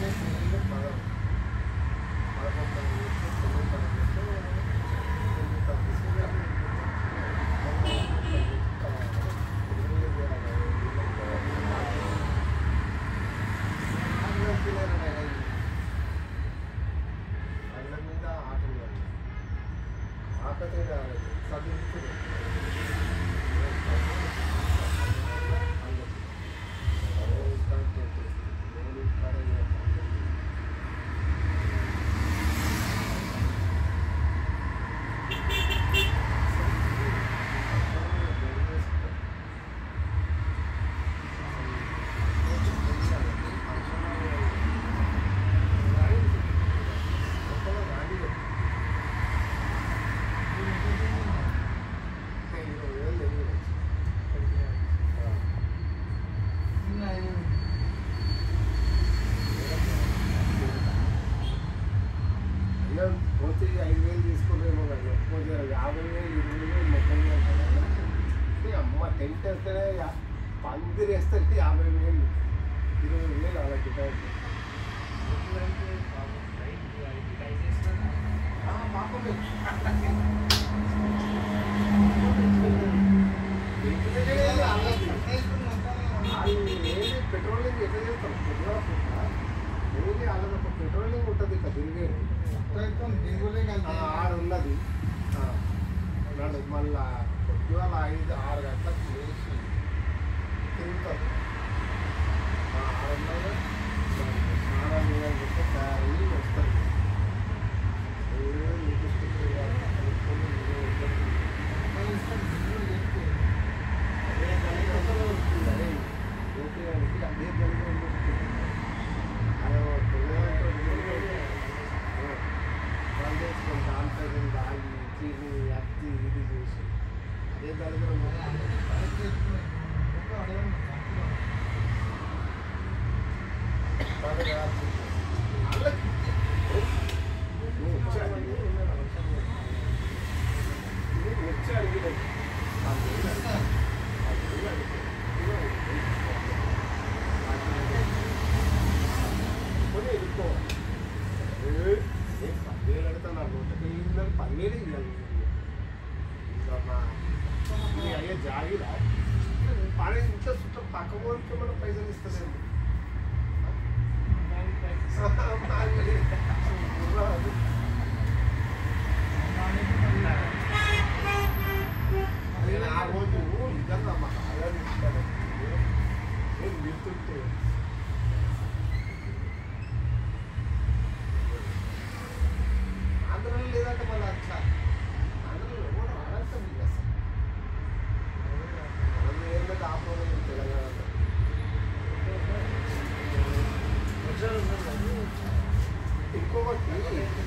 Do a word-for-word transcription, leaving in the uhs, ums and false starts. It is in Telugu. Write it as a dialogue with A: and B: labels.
A: ఐదు వేలు తీసుకోలేమో కానీ లేకపోతే యాభై వేలు ఇరవై వేలు ముప్పై వేలు అమ్మ టెంట్ వేస్తేనే పందిరి వేస్తే యాభై వేలు ఇరవై వేలు అలా టికెట్ పెట్రోలింగ్ ఎట్లా చేస్తాం డైలీ అలా పెట్రోలింగ్ ఉంటుంది ఇక తిరిగే ఆరు ఉన్నది నడు మళ్ళా పొద్దుగాల ఐదు ఆరు గంటలకు లేచి తిరుగుతారు ఆరు ఉన్నది స్నానం చేస్తే తయారీ వస్తుంది అదే కలిగి వస్తుంది అదే ఓకే అంటే అదే కలిగి ఉంటుంది అదే దాంట్లో దాగి చీని అత్తి ఇది చేసి అదే దరిద్రం వచ్చి అడిగి పదివేలు అడితే నా నూటకి ఇల్లు పదివేలు ఇవ్వాలి ఇది అయ్యే జాగిరా పని ఇంట్లో చుట్టూ పక్క పోలికి మనం పైసలు ఇస్తలేము ఆ రోజు నిజంగా మా ఆదాయం ఇస్తాను నేను వింటుంటే ఆంధ్రలో లేదంటే మళ్ళీ అచ్చా ఆంధ్రలో కూడా అనంతం అసలు మనం ఏంటంటే ఆపడం తెలంగాణలో ఇంకొకటి